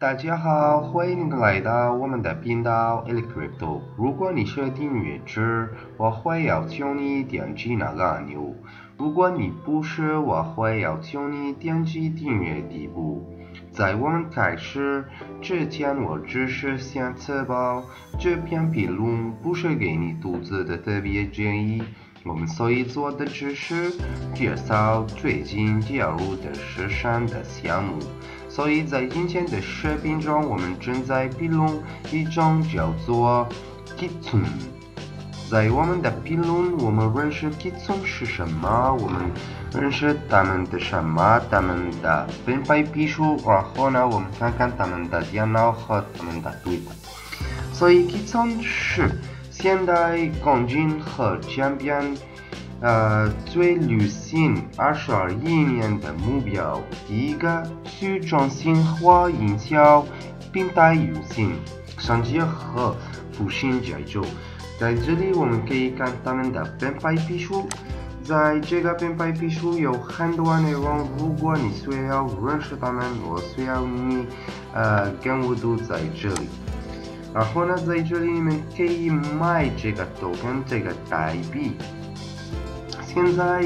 大家好，欢迎来到我们的频道 Elecrypto。如果你是订阅制，我会要求你点击那个按钮；如果你不是，我会要求你点击订阅底部。在我们开始之前，我只是想确保这篇评论不是给你独自的特别建议。我们所以做的只是介绍最近加入的时尚的项目。所以在今天的视频中，我们正在评论一种叫做 Kitsune。在我们的评论，我们认识 Kitsune 是什么，我们认识他们的什么，他们的品牌技术，然后呢，我们看看他们的电脑和他们的对比。所以 Kitsune 是现代钢筋和渐变最流行2021年的目标，第一个去中心化营销，平台优先，升级和复兴节奏。在这里我们可以看他们的品牌技术，在这个品牌技术有很多内容，如果你需要认识他们，我需要你跟我都在这里。然后呢，在这里你们可以买这个token，这个代币。现在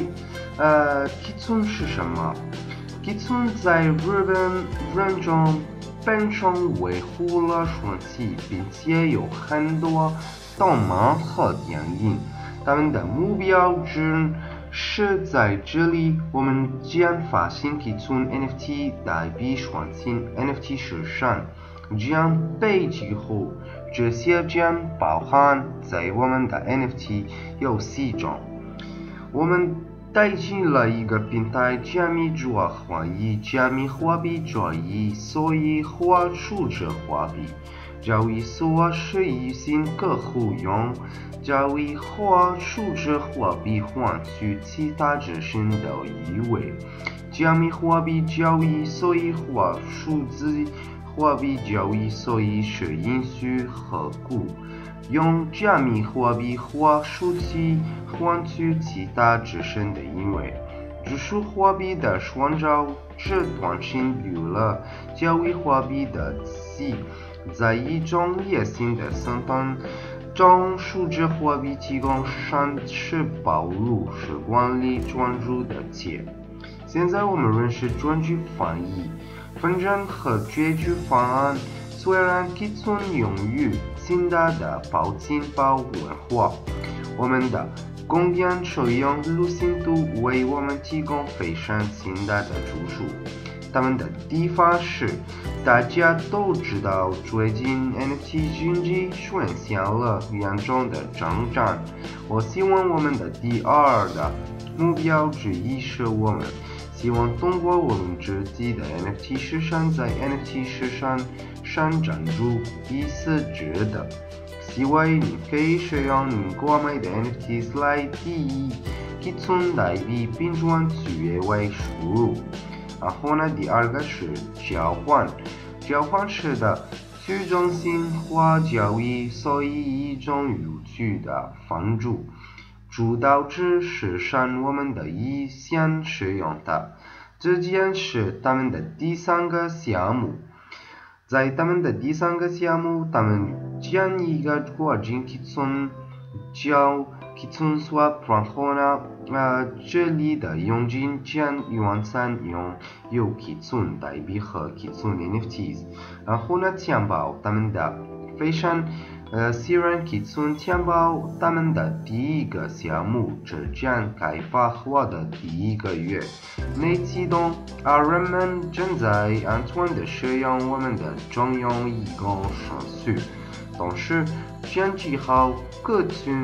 ，Kitsune 是什么？Kitsune 在日本人中变成维护了传奇，并且有很多动漫和电影。他们的目标是在这里，我们将发行 Kitsune NFT 代币创新 NFT 市场，将被之后，这些将包含在我们的 NFT 游戏中。我们带进了一个平台，加密主要换以加密货币交易所以或数字货币交易所是一新客户用交易或数字货币换取其他资讯的意味。加密货币交易所以或数字货币交易所以是允许和股。用加密货币或数字换取其他资讯的因为，指数货币的创造是短信流了交易货币的C，在一种野性的生态中，数字货币提供上是保护是管理专注的界。现在我们认识专注翻译、分证和解决方案。虽然 Kitsune 用于新的保金包文化，我们的公园使用路线图为我们提供非常新的住宿。他们的地方是，大家都知道最近 NFT 经济出现了严重的增长。我希望我们的第二的目标之一是我们希望通过我们自己的 NFT 市场在 NFT 市场上站住，意思指的，希望你可以使用你购买的 NFTs 来抵御 Kitsune 代币并转取为收入。然后呢，第二个是交换，交换式的去中心化交易，所以一种有趣的帮助。主导之市场我们的意向使用它，这件是他们的第三个项目。在他们的第三个项目，他们将一个国境 Kitsune 叫 Kitsune Swap， 然后呢，这里的佣金将换成有 Kitsune 代币和 Kitsune NFTs， 然后呢，钱包他们的非常私人 Kitsune 钱包他们的第一个项目只将开发后的第一个月内启动，而人们正在安全地使用我们的专用移动程序，同时将记好可循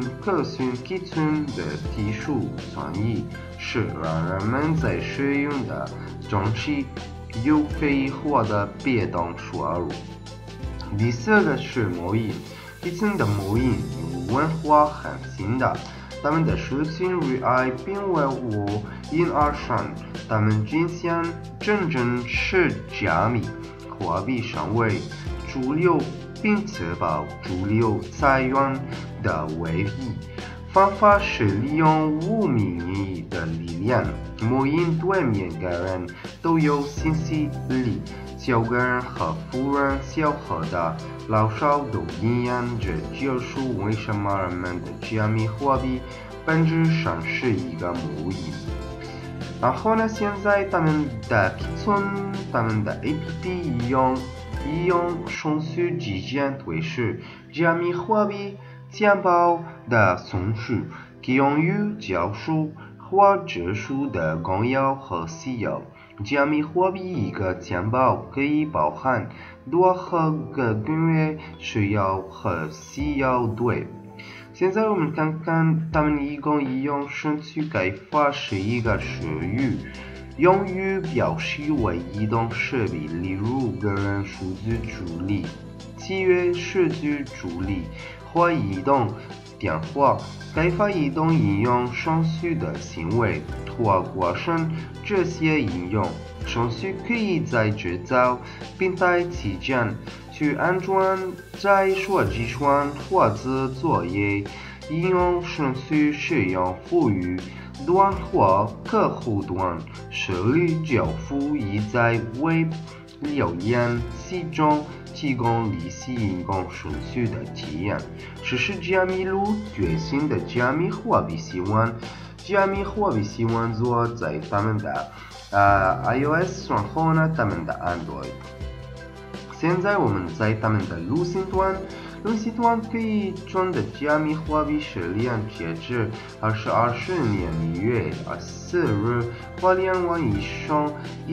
Kitsune 的技术创意是让人们在使用的中期又可以获得被动收入。第四个是模型。Kitsune 的模型有文化很新的，他们的事情与爱并为无因而生，他们今天真正是加密货币上为主流，并确保主流财源的唯一方法是利用无名义的力量。模型对每个人都有信息力。 小个人和富人、小和大、老少都一样，这就是为什么人们的加密货币本质上是一个模拟。然后呢，现在他们的批存、他们的 APP 应用程序之间对视加密货币钱包的存储，可用于教书或证书的公有和私有。加密货币一个钱包可以包含多个个月需要和私有对。现在我们看看他们一共应用程序开发是一个术语，用于表示为移动设备，例如个人数据处理、契约数据处理或移动电话。开发移动应用程序的行为或过程，这些应用程序可以在制造平台期间去安装在手机上或者作业。应用程序使用服务端或客户端处理交付，以在微留言系中提供类似应用程序的体验。这是加密路最新的加密货币习惯。加密货币习惯做在他们的iOS 然后呢他们的 Android。现在我们在他们的路线端可以装的加密货币是连截至2020年1月4日，或2万以上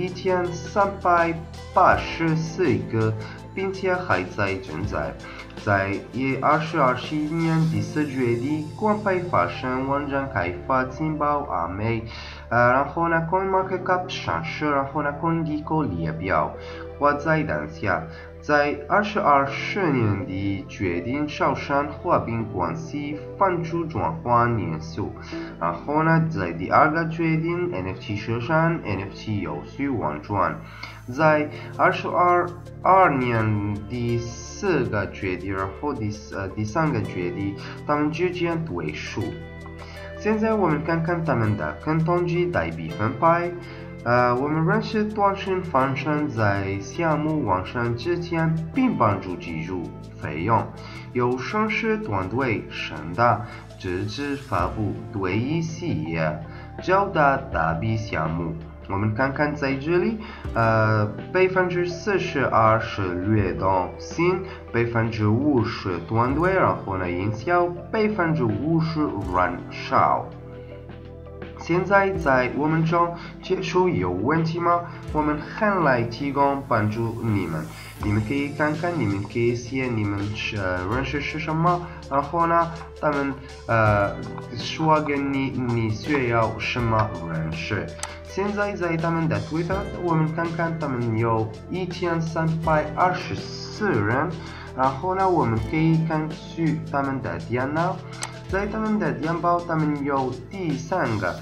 1384个，并且还在正在。在2021年第4月底，官方发生网站开发情报阿美，然后呢 CoinMarketCap 上市，然后呢 CoinGecko 列表。或在当下，在2020年底决定招商货币关系反主转换年数，然后呢，在第2个决定 NFT 市场 NFT 有序运转，在2022年第4个决定，然后第3个决定，他们之间对数。现在我们看看他们的跟统计代币分派。我们认识短信方式在项目完成之前并帮助记住费用，由上市团队申大直至发布对于企业较大代币项目。我们看看在这里，42%是流动性，50%团队，然后呢营销，50%人少。现在在我们中接触有问题吗？我们很来提供帮助你们。你们可以看看，你们可以写你们认识是什么，然后呢，他们说给你需要什么认识。现在在他们的 Twitter， 我们看看他们有1324人，然后呢，我们可以看去他们的电脑。在他们的电报，他们有第3个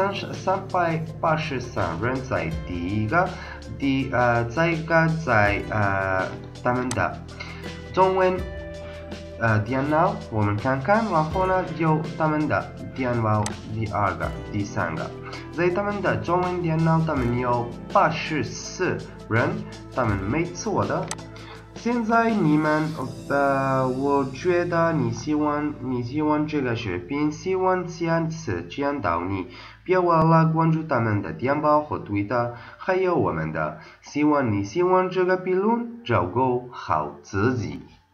383人在第1个，再一个在他们的中文电脑，我们看看，然后呢有他们的电报第2个、第3个，在他们的中文电脑，他们有84人，他们没错的。现在你们我觉得你喜欢这个视频，希望下次见到你，别忘了关注他们的电报和Twitter，还有我们的，希望你喜欢这个评论，照顾好自己。